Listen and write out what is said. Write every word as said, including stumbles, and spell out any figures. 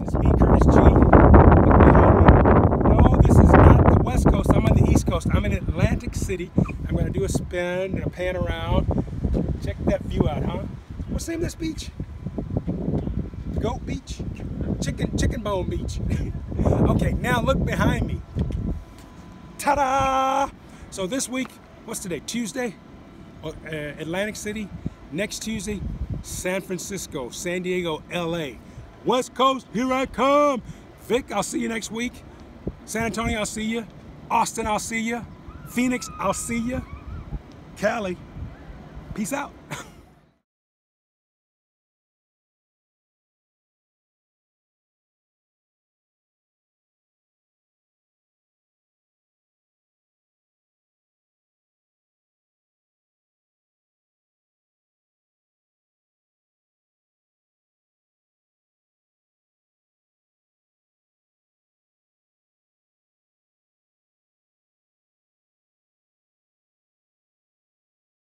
It's me, Curtis G. Look behind me. No, this is not the West Coast. I'm on the East Coast. I'm in Atlantic City. I'm going to do a spin and a pan around. Check that view out, huh? What's the name of this beach? Goat Beach? Chicken, Chicken Bone Beach. Okay, now look behind me. Ta-da! So this week, what's today? Tuesday? Uh, Atlantic City. Next Tuesday, San Francisco, San Diego, L A. West Coast, here I come. Vic, I'll see you next week. San Antonio, I'll see you. Austin, I'll see you. Phoenix, I'll see you. Cali, peace out.